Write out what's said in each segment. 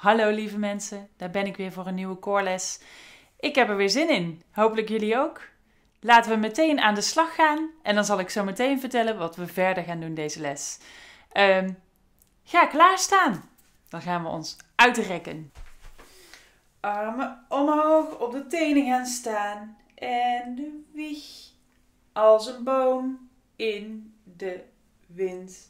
Hallo lieve mensen, daar ben ik weer voor een nieuwe koorles. Ik heb er weer zin in, hopelijk jullie ook. Laten we meteen aan de slag gaan en dan zal ik zo meteen vertellen wat we verder gaan doen deze les. Ga klaarstaan, dan gaan we ons uitrekken. Armen omhoog, op de tenen gaan staan en de wieg als een boom in de wind.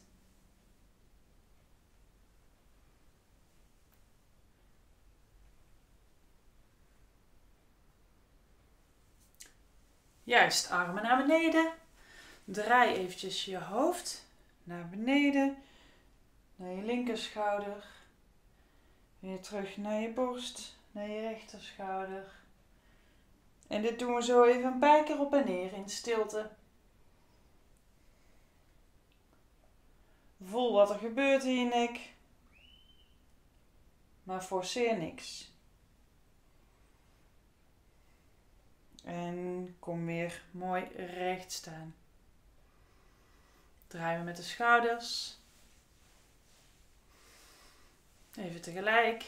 Juist, armen naar beneden. Draai eventjes je hoofd naar beneden, naar je linkerschouder. Weer terug naar je borst, naar je rechterschouder. En dit doen we zo even een paar keer op en neer in stilte. Voel wat er gebeurt in je nek, maar forceer niks. En kom weer mooi recht staan. Draaien we met de schouders. Even tegelijk.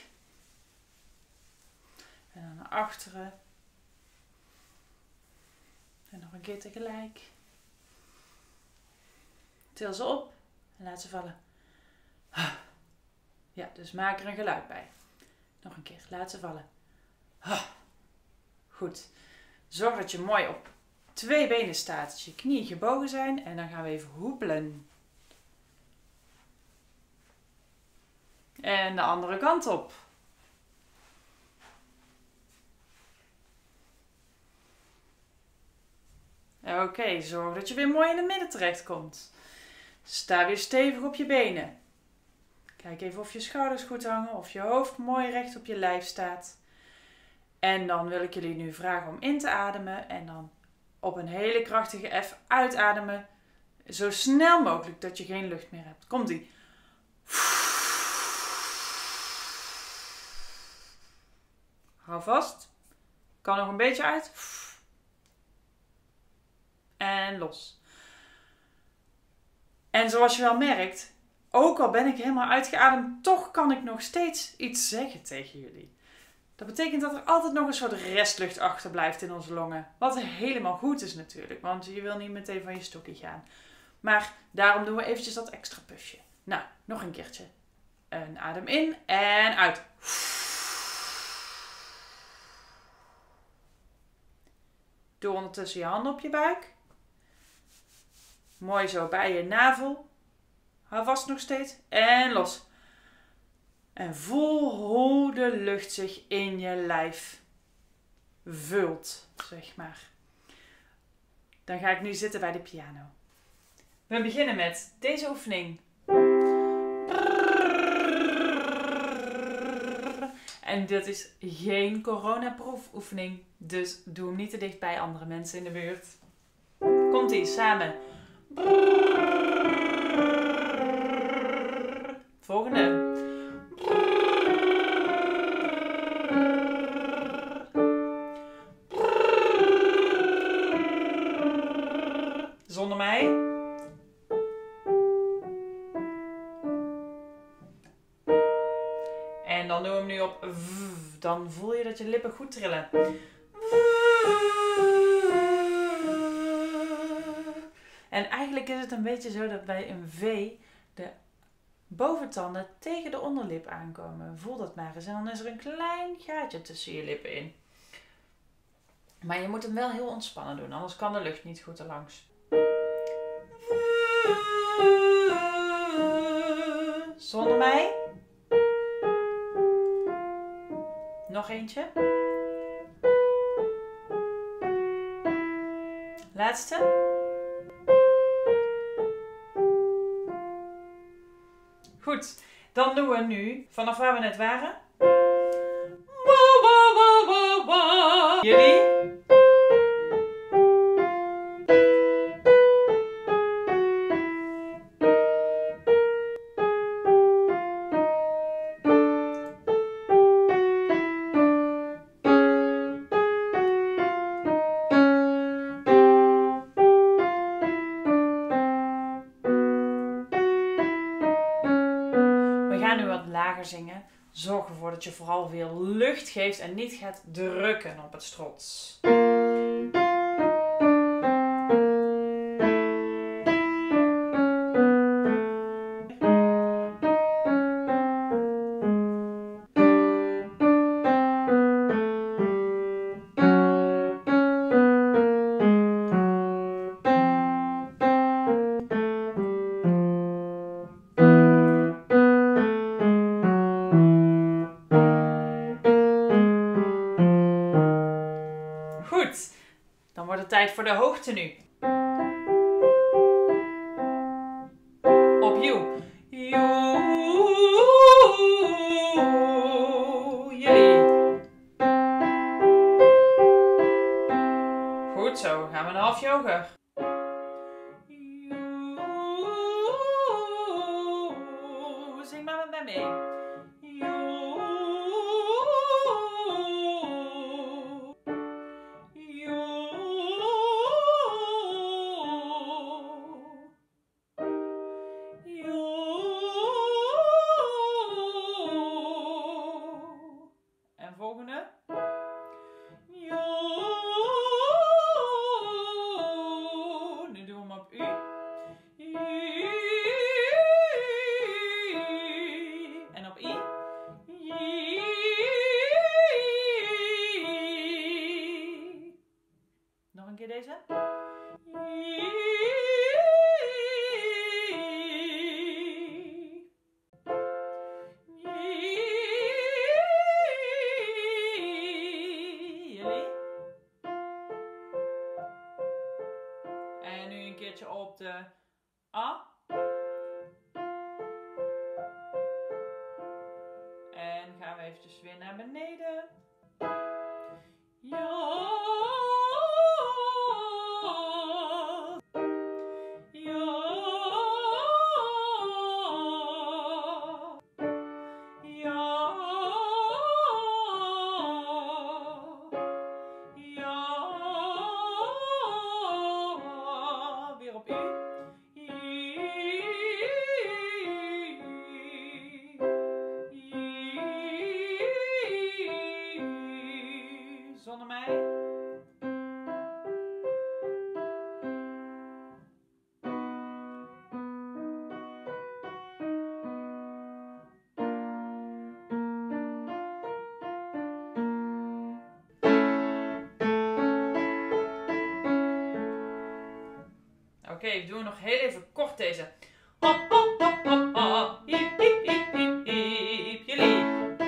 En dan naar achteren. En nog een keer tegelijk. Til ze op en laat ze vallen. Ja, dus maak er een geluid bij. Nog een keer, laat ze vallen. Goed. Zorg dat je mooi op 2 benen staat, dat je knieën gebogen zijn. En dan gaan we even hoepelen. En de andere kant op. Oké, zorg dat je weer mooi in het midden terecht komt. Sta weer stevig op je benen. Kijk even of je schouders goed hangen, of je hoofd mooi recht op je lijf staat. En dan wil ik jullie nu vragen om in te ademen en dan op een hele krachtige F uitademen. Zo snel mogelijk dat je geen lucht meer hebt. Komt-ie. Hou vast. Kan nog een beetje uit. En los. En zoals je wel merkt, ook al ben ik helemaal uitgeademd, toch kan ik nog steeds iets zeggen tegen jullie. Dat betekent dat er altijd nog een soort restlucht achterblijft in onze longen. Wat helemaal goed is natuurlijk, want je wil niet meteen van je stokje gaan. Maar daarom doen we eventjes dat extra pufje. Nou, nog een keertje. Een adem in en uit. Doe ondertussen je handen op je buik. Mooi zo bij je navel. Hou vast nog steeds. En los. En voel hoe de lucht zich in je lijf vult, zeg maar. Dan ga ik nu zitten bij de piano. We beginnen met deze oefening. En dit is geen coronaproefoefening, dus doe hem niet te dicht bij andere mensen in de buurt. Komt-ie, samen. Volgende. Zonder mij. En dan doen we hem nu op V. Dan voel je dat je lippen goed trillen. En eigenlijk is het een beetje zo dat bij een V de boventanden tegen de onderlip aankomen. Voel dat maar eens. En dan is er een klein gaatje tussen je lippen in. Maar je moet hem wel heel ontspannen doen, anders kan de lucht niet goed erlangs. Zonder mij. Nog eentje. Laatste. Goed, dan doen we nu vanaf waar we net waren. Jullie? We gaan nu wat lager zingen, Zorg ervoor dat je vooral veel lucht geeft en niet gaat drukken op het strots. Goed, dan wordt het tijd voor de hoogte nu. Opnieuw. Jullie. Goed zo, gaan we een halfje hoger. Zing maar met mij mee. En volgende. Nu doen we hem op U. En op I. Nog een keer deze. En nu een keertje op de A. En gaan we eventjes weer naar beneden. Ja. Ja. Ja. Ja. Weer op U. Zonder mij. Oké, we doen nog heel even kort deze. Hop, hop, hop, hop, hop. Hiep, hiep, hiep, hiep, hiep. Jullie.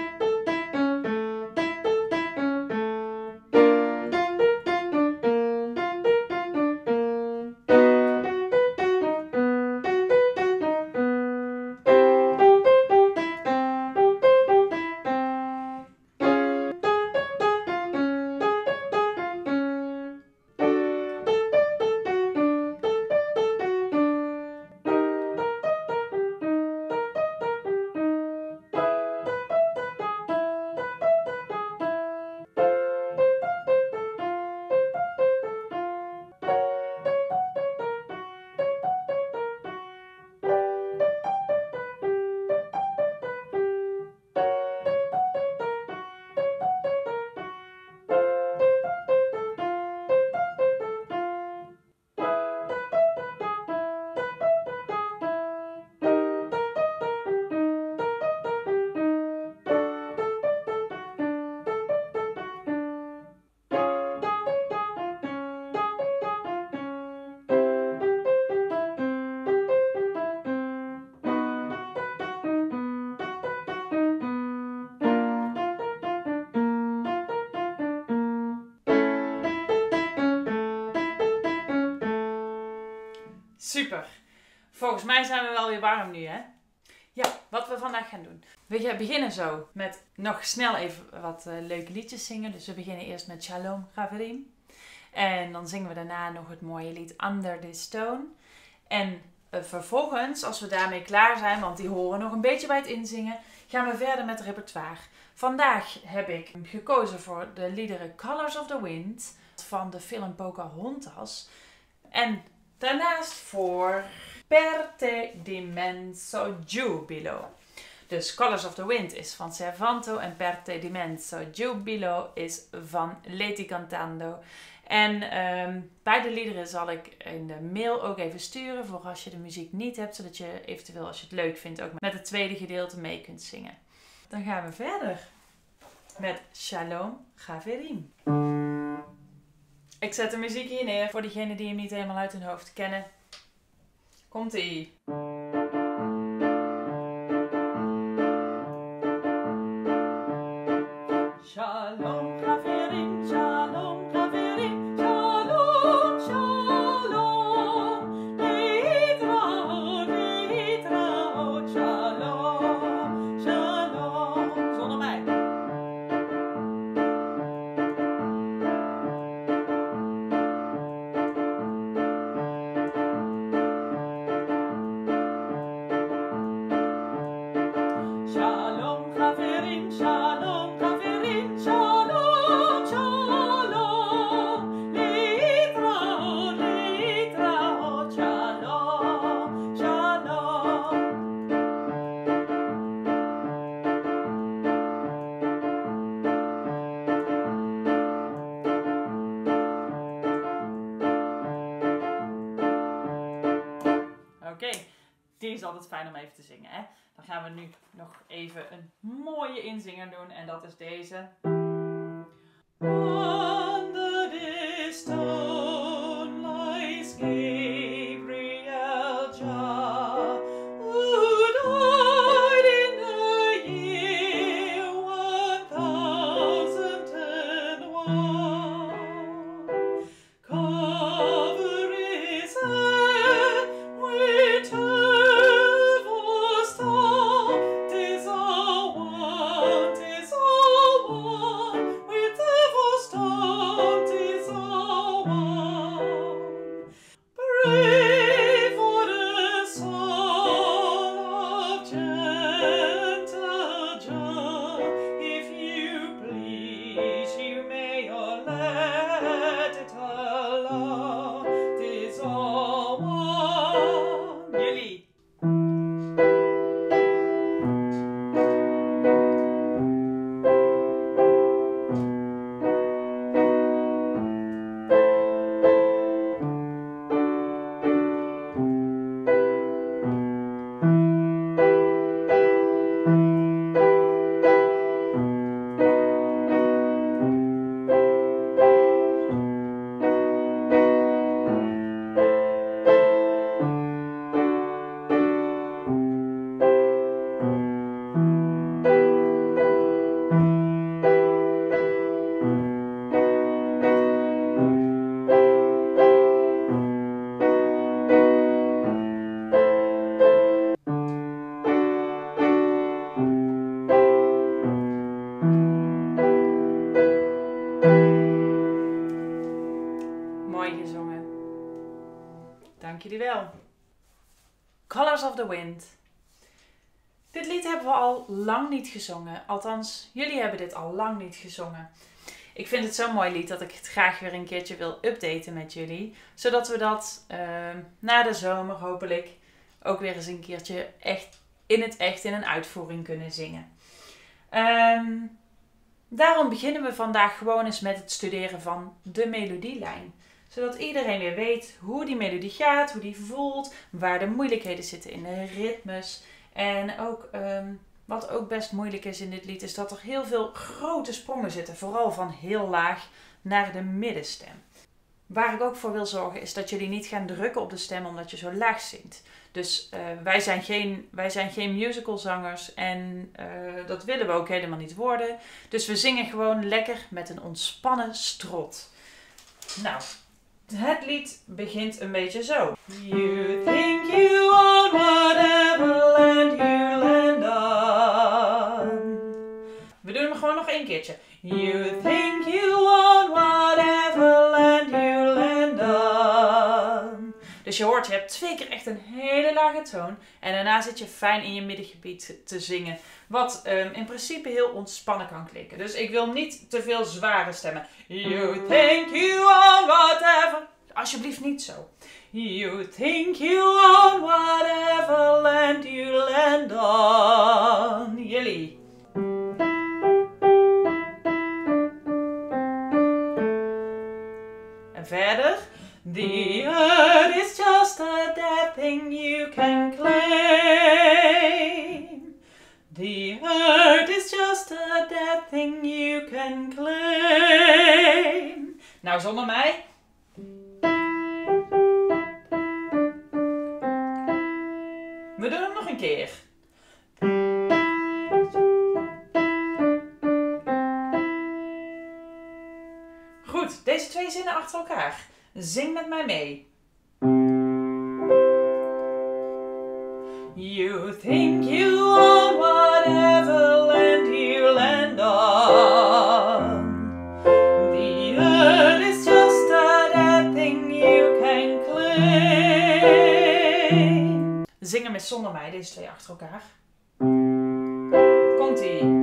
Super. Volgens mij zijn we wel weer warm nu, hè? Ja, wat we vandaag gaan doen. We beginnen zo met nog snel even wat leuke liedjes zingen. Dus we beginnen eerst met Shalom Chaverim. En dan zingen we daarna nog het mooie lied Under This Stone. En vervolgens, als we daarmee klaar zijn, want die horen nog een beetje bij het inzingen, gaan we verder met het repertoire. Vandaag heb ik gekozen voor de liederen Colors of the Wind van de film Pocahontas. En daarnaast voor Per te dimenso giubilo. Dus Colors of the Wind is van Servanto en Per te dimezzo giubilo is van Leti Cantando. En beide liederen zal ik in de mail ook even sturen voor als je de muziek niet hebt, zodat je eventueel als je het leuk vindt ook met het tweede gedeelte mee kunt zingen. Dan gaan we verder met Shalom Chaverim. Ik zet de muziek hier neer voor diegenen die hem niet helemaal uit hun hoofd kennen. Komt-ie! Shalom Chaverim, Shalom Chaverim, Shalom, Shalom. Leitraot, Leitraot, Shalom, Shalom. Zonder mij. Shalom Chaverim, Shalom Chaverim, Shalom, Shalom. Leitraot, Leitraot, Shalom, Shalom. Oké, die is altijd fijn om even te zingen, hè? Dan gaan we nu nog even een mooie inzinger doen en dat is deze. Under this stone lies Gabriel Jah, who died in the year 1001. Cover his head with turvo stone, 'tis all one, 'tis all one. With turvo stone, 'tis all one. Pray for the soul of gentle John, if you please, you may or let it alone. 'Tis all one. Jullie. Mooi gezongen. Dank jullie wel. Colors of the Wind. Dit lied hebben we al lang niet gezongen. Althans, jullie hebben dit al lang niet gezongen. Ik vind het zo'n mooi lied dat ik het graag weer een keertje wil updaten met jullie. Zodat we dat na de zomer hopelijk ook weer eens een keertje echt in een uitvoering kunnen zingen. Daarom beginnen we vandaag gewoon eens met het studeren van de melodielijn. Zodat iedereen weer weet hoe die melodie gaat, hoe die voelt, waar de moeilijkheden zitten in de ritmes. En ook, wat ook best moeilijk is in dit lied, is dat er heel veel grote sprongen zitten. Vooral van heel laag naar de middenstem. Waar ik ook voor wil zorgen is dat jullie niet gaan drukken op de stem omdat je zo laag zingt. Dus wij zijn geen musicalzangers en dat willen we ook helemaal niet worden. Dus we zingen gewoon lekker met een ontspannen strot. Nou, het lied begint een beetje zo. You think you own whatever land you land on. We doen hem gewoon nog één keertje. You think you own whatever land you land on. Dus je hoort, je hebt 2 keer echt een hele lage toon. En daarna zit je fijn in je middengebied te zingen. Wat in principe heel ontspannen kan klinken. Dus ik wil niet te veel zware stemmen. You think you own whatever. Alsjeblieft niet zo. You think you own whatever land you land on. everything you can claim. Nou, zonder mij. We doen hem nog een keer. Goed, deze 2 zinnen achter elkaar. Zing met mij mee. You think you own whatever land you land on. The earth is just a dead thing you can claim. Zingen met zonder mij, deze 2 achter elkaar. Komt-ie.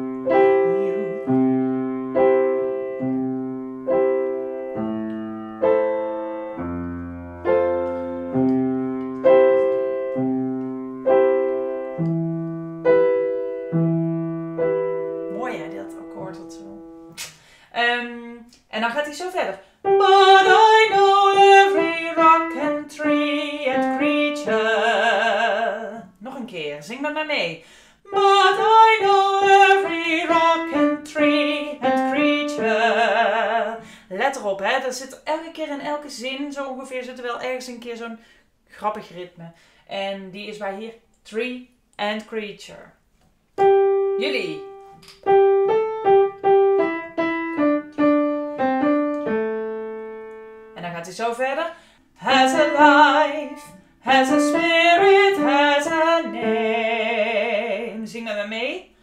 En dan gaat hij zo verder. But I know every rock and tree and creature. Nog een keer, zing met mij mee. But I know every rock and tree and creature. Let erop, hè. Er zit elke keer in elke zin, zo ongeveer, zit er wel ergens een keer zo'n grappig ritme. En die is bij hier tree and creature. Jullie. Gaat hij zo verder. Has a life, has a spirit, has a name. Zing met me mee.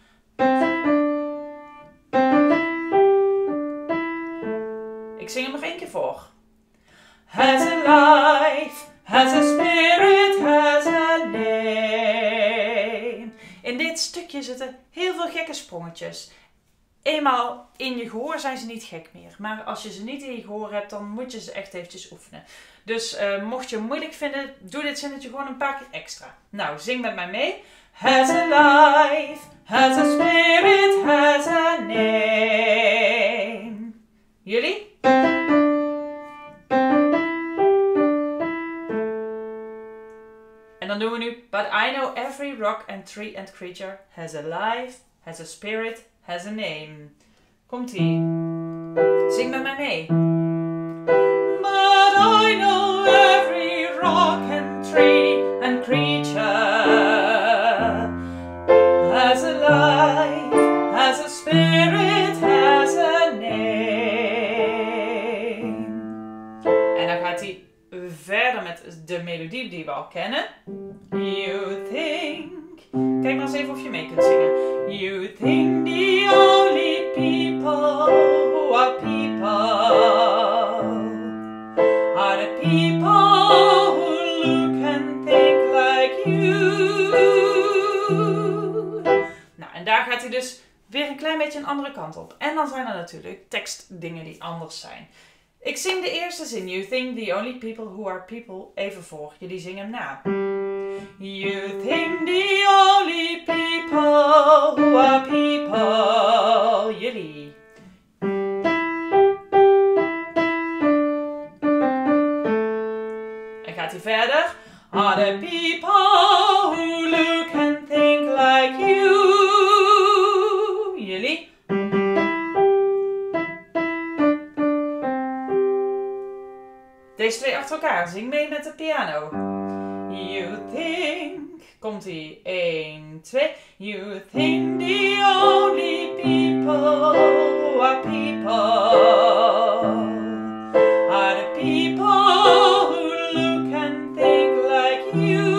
Ik zing hem nog 1 keer voor. Has a life, has a spirit, has a name. In dit stukje zitten heel veel gekke sprongetjes. Eenmaal in je gehoor zijn ze niet gek meer. Maar als je ze niet in je gehoor hebt, dan moet je ze echt eventjes oefenen. Dus mocht je het moeilijk vinden, doe dit zinnetje gewoon een paar keer extra. Nou, zing met mij mee. Has a life, has a spirit, has a name. Jullie? En dan doen we nu. But I know every rock and tree and creature has a life, has a spirit, has a name. Komt-ie. Zing met mij mee. But I know every rock and tree and creature has a life, has a spirit, has a name. En dan gaat hij verder met de melodie die we al kennen. You think. Kijk maar eens even of je mee kunt zingen. You think the only people who are people are the people who look and think like you. Nou, en daar gaat hij dus weer een klein beetje een andere kant op. En dan zijn er natuurlijk tekstdingen die anders zijn. Ik zing de eerste zin. You think the only people who are people even voor. Jullie zingen hem na. You think the only people who are people. Jullie. En gaat hij verder. Are the people who look and think like you. Jullie. Deze 2 achter elkaar. Zing mee met de piano. You think. Komt-ie. 1, 2. You think the only people who are people are the people who look and think like you.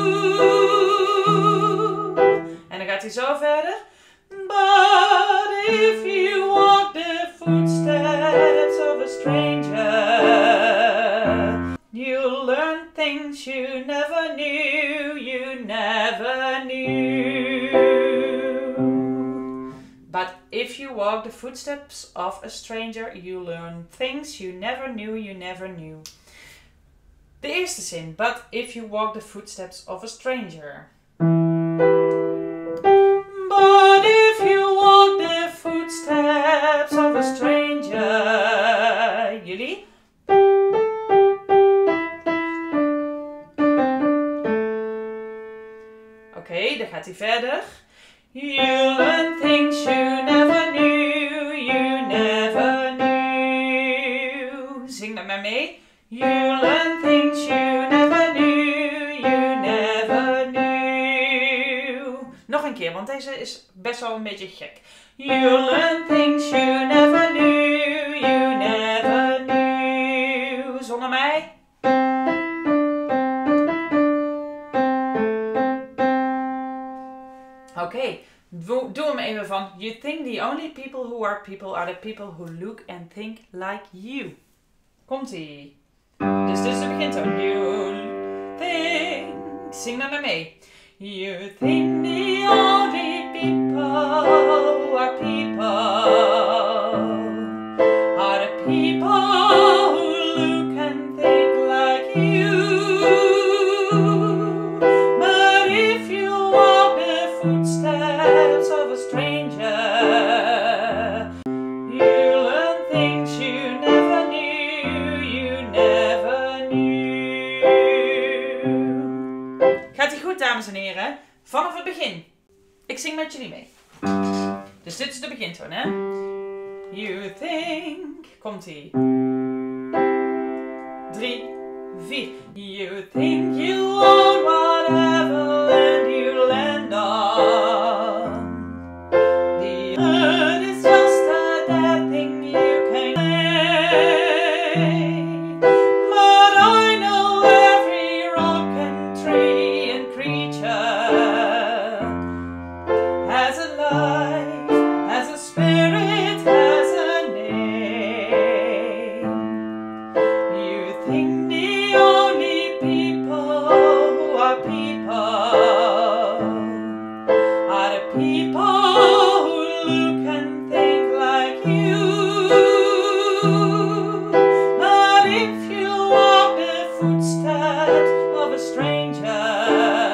En dan gaat hij zo verder. But if you walk the footsteps of a stranger, you'll learn things you never knew, you never knew. But if you walk the footsteps of a stranger, you learn things you never knew, you never knew. De eerste zin. But if you walk the footsteps of a stranger. But if you walk the footsteps of a stranger. Jullie? Oké, dan gaat hij verder. You learn things you never knew, mee. You learn things you never knew, you never knew. Nog een keer, want deze is best wel een beetje gek. You learn things you never knew, you never knew. Zonder mij. Oké, doe hem even van. You think the only people who are the people who look and think like you. Komt-ie. Dus dit is de begintoon. You think. Zing maar mee. You think the only people who are the people who look and think like you. But if you walk the footsteps of a stranger, you learn things you never knew, you never knew. Gaat ie goed, dames en heren? Vanaf het begin. Ik zing met jullie mee. Dus dit is de begintoon, hè? You think. Komt-ie. 3, 4. You think you own whatever land you land on. The earth is just a dead thing you can say. But I know every rock and tree and creature has a life, has a spirit, has a name. You think the only people who are the people who look and think like you. But if you walk the footsteps of a stranger,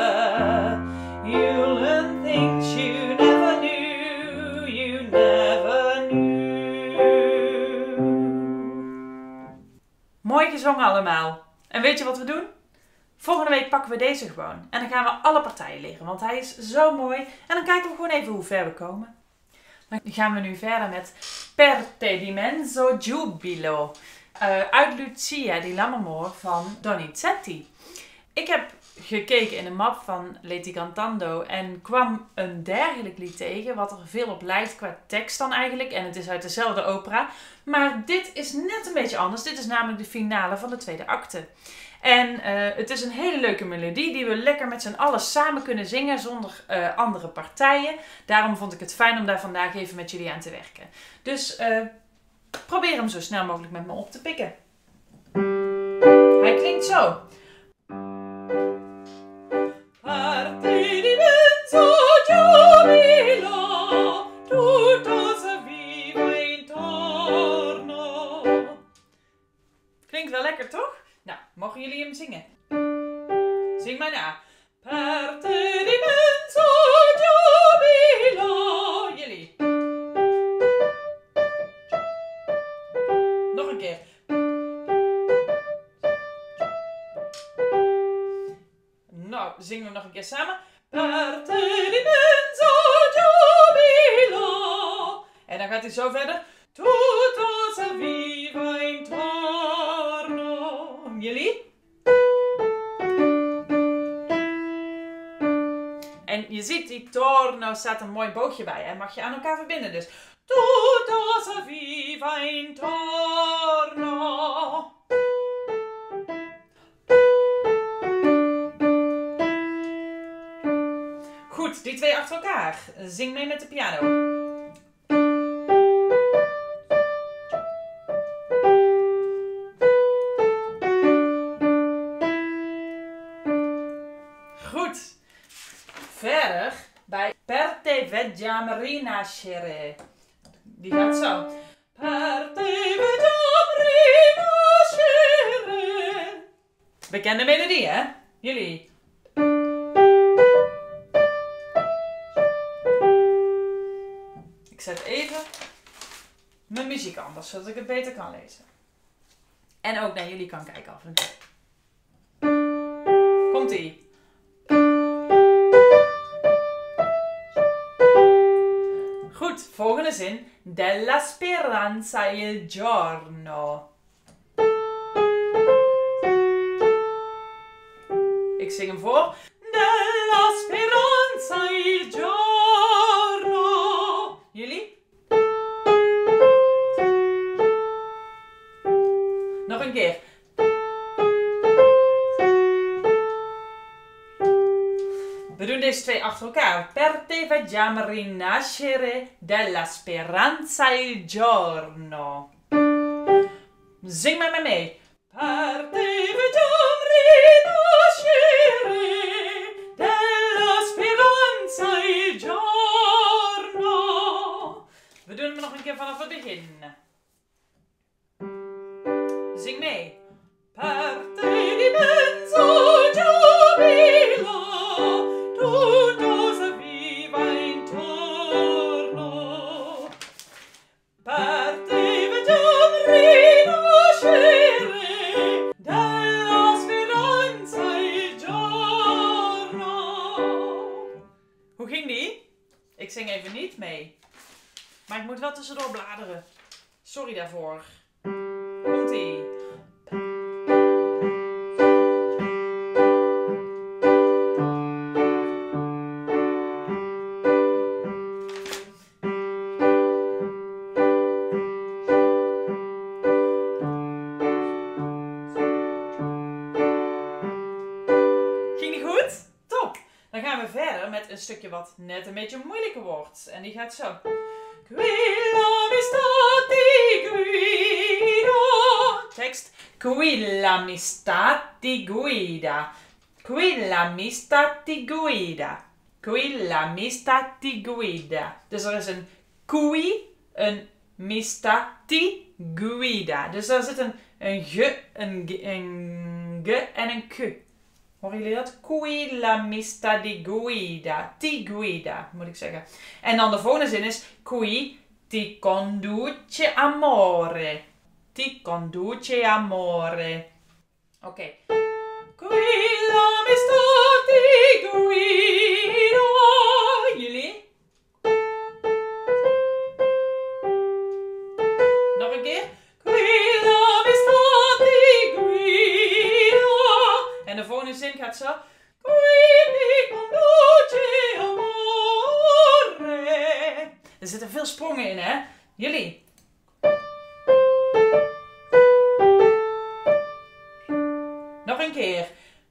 you learn things you never knew, you never knew. Mooi gezongen allemaal. En weet je wat we doen? Volgende week pakken we deze gewoon. En dan gaan we alle partijen leren, want hij is zo mooi. En dan kijken we gewoon even hoe ver we komen. Dan gaan we nu verder met Per te d'immenso giubilo. Uit Lucia di Lammermoor van Donizetti. Ik heb gekeken in de map van Leti Cantando en kwam een dergelijk lied tegen, wat er veel op lijkt qua tekst dan eigenlijk. En het is uit dezelfde opera. Maar dit is net een beetje anders. Dit is namelijk de finale van de tweede acte. En het is een hele leuke melodie die we lekker met z'n allen samen kunnen zingen zonder andere partijen. Daarom vond ik het fijn om daar vandaag even met jullie aan te werken. Dus probeer hem zo snel mogelijk met me op te pikken. Hij klinkt zo. Klinkt wel lekker, toch? Nou, mogen jullie hem zingen? Zing maar na. Per te d'immenso giubilo. Jullie. Nog een keer. Nou, zingen we nog een keer samen. Per te d'immenso giubilo. En dan gaat hij zo verder. Tutto se viva intorno. Jullie? En je ziet, die torno staat een mooi boogje bij. Hè? Mag je aan elkaar verbinden. Dus tutto se viva intorno. Goed, die twee achter elkaar. Zing mee met de piano. Goed. Verder bij Per te vediam rinascere. Die gaat zo. Per te vediam rinascere. Bekende melodie, hè? Jullie. Ik zet even mijn muziek anders, zodat ik het beter kan lezen. En ook naar jullie kan kijken af en toe. Komt-ie. Goed, volgende zin. Della speranza il giorno. Ik zing hem voor. Della speranza il giorno. Jullie? Nog een keer. We doen deze twee achter elkaar. Per te vediamo rinascere della speranza il giorno. Zing maar mee. Per te vediamo rinascere della speranza il giorno. We doen hem nog een keer vanaf het begin. Zing mee. Per te di mezzo giubilo, tutto s'avviva intorno. Per te vediamo rinascere della speranza il giorno. Hoe ging die? Ik zing even niet mee. Maar ik moet wel tussendoor bladeren. Sorry daarvoor. Komt-ie. Ging die goed? Top! Dan gaan we verder met een stukje wat net een beetje moeilijker wordt. En die gaat zo. Quilla mi stati guida. Tekst. Quilla mi stati guida. Quilla mi stati guida. Quilla mi stati guida. Dus er is een qui, een mi stati guida. Dus daar zit een g, een g en een k. Horen jullie dat? Quilla mi stati guida. Ti guida, moet ik zeggen. En dan de volgende zin is qui ti conduce amore. Ti conduce amore. Oké. Quilla mi stati guida. Jullie? Nog een keer. Quilla mi stati guida. En de volgende zin gaat zo. Qui ti conduce amore. Er zitten veel sprongen in, hè? Jullie? Nog een keer.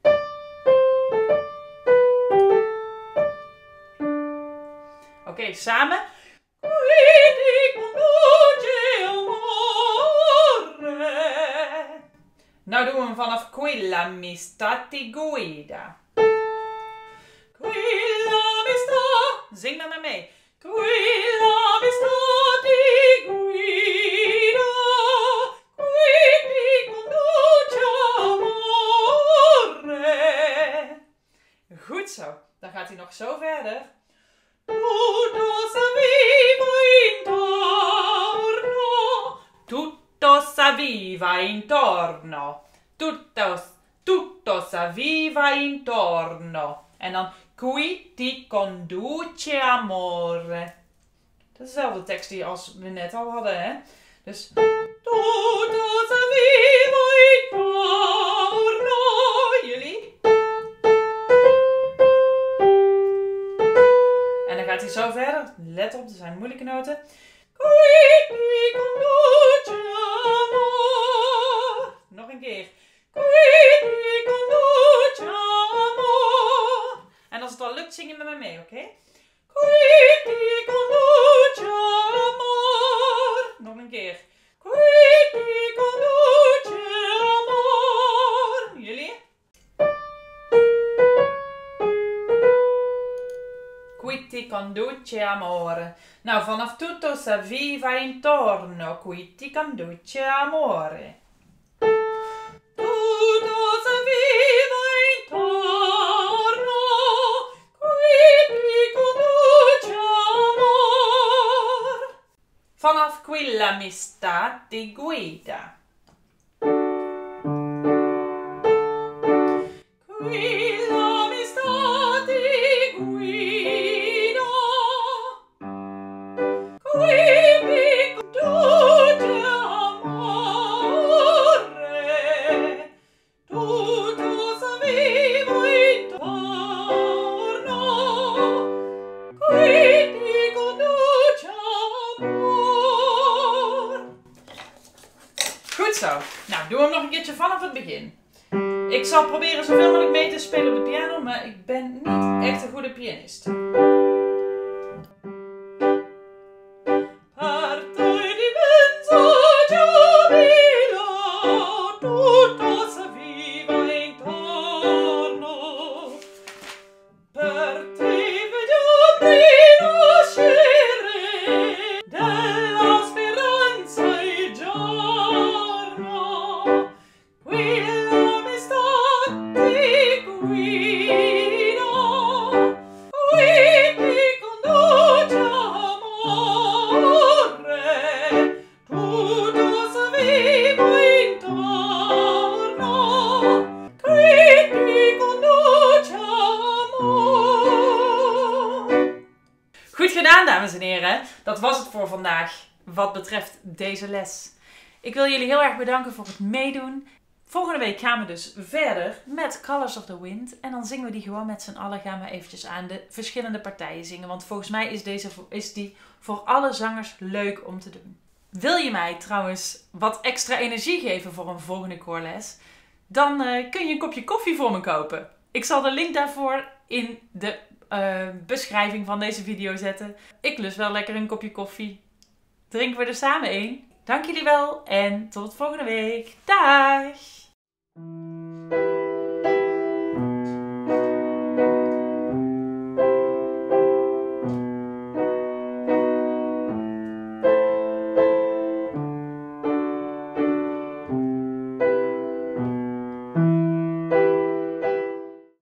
Oké, samen. Qui ti conduce amore. Nou doen we hem vanaf Quilla mi stati guida. Quilla mi sta. Zing maar mee. Quilla mi stati guida. Qui ti conduce amore. Goed zo. Dan gaat hij nog zo verder. Tutto s'avviva intorno. Tutto s'avviva intorno. Tutto s'avviva intorno. En dan qui ti conduce amore. Dat is dezelfde tekst die als we net al hadden, hè? Dus tutto s'avviva intorno. Jullie? En dan gaat hij zo verder. Let op, er zijn moeilijke noten. Qui ti conduce amore. Nog een keer. Qui ti conduce amore. En als het al lukt, zing je met me mee, oké? Qui ti conduce amore. Nog een keer. Qui ti conduce amore. Jullie? Qui ti conduce amore. Nou, vanaf tutto s'avviva intorno. Qui ti conduce amore. Tutto s'avviva intorno. Qui ti conduce amore. Vanaf Quilla mi stati guida. Quilla mi stati guida. Qui ti conduce amore. Tutto s'avviva Nou, doen we hem nog een keertje vanaf het begin. Ik zal proberen zoveel mogelijk mee te spelen op de piano, maar ik ben niet echt een goede pianist. Goed gedaan, dames en heren. Dat was het voor vandaag wat betreft deze les. Ik wil jullie heel erg bedanken voor het meedoen. Volgende week gaan we dus verder met Colors of the Wind. En dan zingen we die gewoon met z'n allen. Gaan we eventjes aan de verschillende partijen zingen. Want volgens mij is die voor alle zangers leuk om te doen. Wil je mij trouwens wat extra energie geven voor een volgende koorles? Dan kun je een kopje koffie voor me kopen. Ik zal de link daarvoor in de beschrijving van deze video zetten. Ik lust wel lekker een kopje koffie. Drinken we er samen een. Dank jullie wel en tot volgende week. Dag!